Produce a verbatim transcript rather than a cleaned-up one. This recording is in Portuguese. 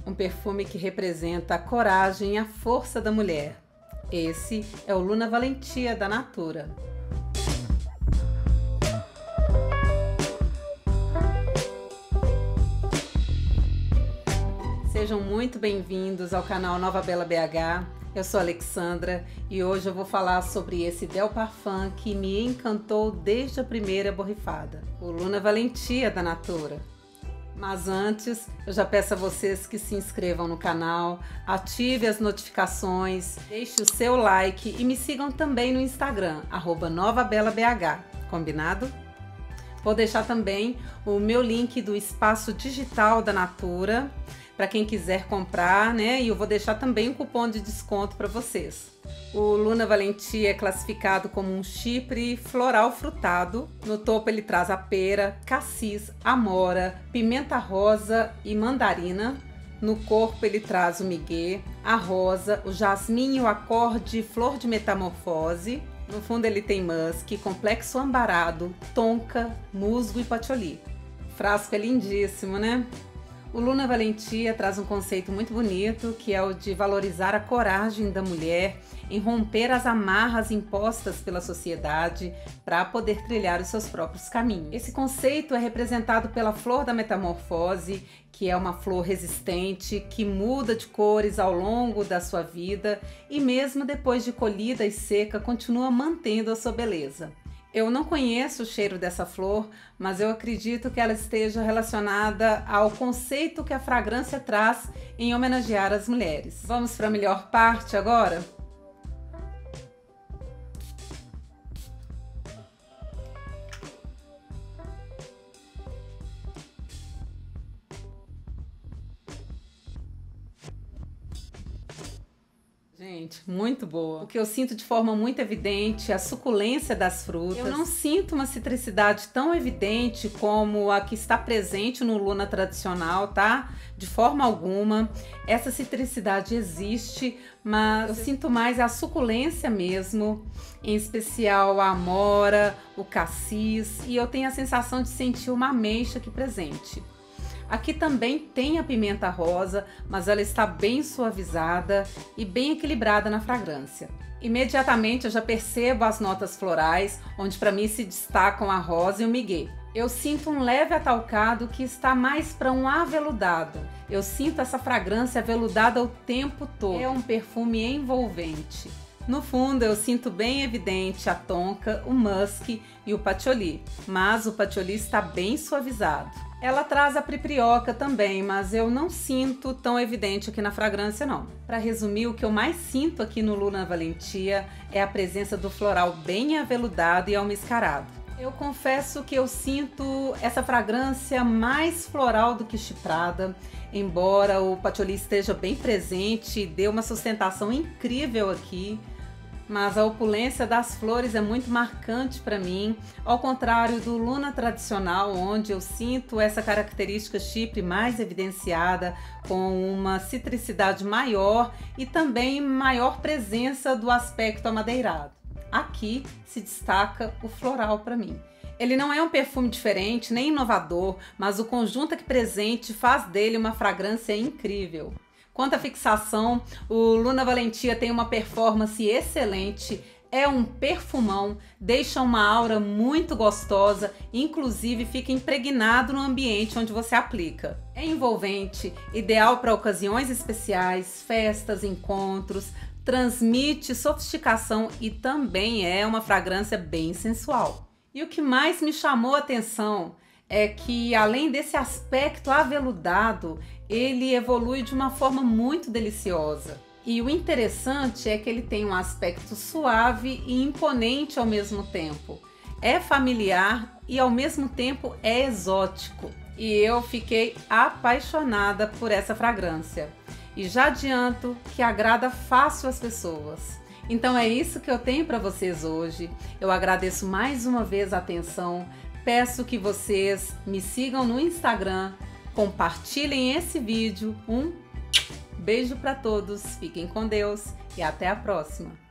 um perfume que representa a coragem e a força da mulher. Esse é o Luna Valentia da Natura. Sejam muito bem-vindos ao canal Nova Bela B H. Eu sou a Alexandra e hoje eu vou falar sobre esse Del Parfum que me encantou desde a primeira borrifada, o Luna Valentia da Natura. Mas antes, eu já peço a vocês que se inscrevam no canal, ative as notificações, deixe o seu like e me sigam também no Instagram, arroba Nova Bela B H, combinado? Vou deixar também o meu link do espaço digital da Natura, para quem quiser comprar, né? E eu vou deixar também um cupom de desconto para vocês. O Luna Valentia é classificado como um chipre floral frutado. No topo ele traz a pera, cassis, amora, pimenta rosa e mandarina. No corpo ele traz o miguê, a rosa, o jasmim, o acorde, flor de metamorfose. No fundo ele tem musk, complexo ambarado, tonka, musgo e patchouli. O frasco é lindíssimo, né? O Luna Valentia traz um conceito muito bonito, que é o de valorizar a coragem da mulher em romper as amarras impostas pela sociedade para poder trilhar os seus próprios caminhos. Esse conceito é representado pela flor da metamorfose, que é uma flor resistente, que muda de cores ao longo da sua vida e mesmo depois de colhida e seca, continua mantendo a sua beleza. Eu não conheço o cheiro dessa flor, mas eu acredito que ela esteja relacionada ao conceito que a fragrância traz em homenagear as mulheres. Vamos para a melhor parte agora? Gente, muito boa. O que eu sinto de forma muito evidente é a suculência das frutas. Eu não sinto uma citricidade tão evidente como a que está presente no Luna tradicional, tá? De forma alguma. Essa citricidade existe, mas eu sinto mais a suculência mesmo, em especial a amora, o cassis, e eu tenho a sensação de sentir uma ameixa aqui presente. Aqui também tem a pimenta rosa, mas ela está bem suavizada e bem equilibrada na fragrância. Imediatamente eu já percebo as notas florais, onde para mim se destacam a rosa e o miguê. Eu sinto um leve atalcado que está mais para um aveludado. Eu sinto essa fragrância aveludada o tempo todo. É um perfume envolvente. No fundo eu sinto bem evidente a tonka, o musk e o patchouli, mas o patchouli está bem suavizado. Ela traz a priprioca também, mas eu não sinto tão evidente aqui na fragrância não. Para resumir, o que eu mais sinto aqui no Luna Valentia é a presença do floral bem aveludado e almiscarado. Eu confesso que eu sinto essa fragrância mais floral do que chiprada, embora o patchouli esteja bem presente e dê uma sustentação incrível aqui. Mas a opulência das flores é muito marcante para mim, ao contrário do Luna tradicional, onde eu sinto essa característica chipre mais evidenciada, com uma citricidade maior e também maior presença do aspecto amadeirado. Aqui se destaca o floral para mim. Ele não é um perfume diferente nem inovador, mas o conjunto aqui presente faz dele uma fragrância incrível. Quanto à fixação, o Luna Valentia tem uma performance excelente, é um perfumão, deixa uma aura muito gostosa, inclusive fica impregnado no ambiente onde você aplica. É envolvente, ideal para ocasiões especiais, festas, encontros, transmite sofisticação e também é uma fragrância bem sensual. E o que mais me chamou a atenção é que, além desse aspecto aveludado, ele evolui de uma forma muito deliciosa. E o interessante é que ele tem um aspecto suave e imponente ao mesmo tempo. É familiar e ao mesmo tempo é exótico. E eu fiquei apaixonada por essa fragrância. E já adianto que agrada fácil às pessoas. Então é isso que eu tenho para vocês hoje. Eu agradeço mais uma vez a atenção. Peço que vocês me sigam no Instagram, compartilhem esse vídeo. Um beijo para todos, fiquem com Deus e até a próxima!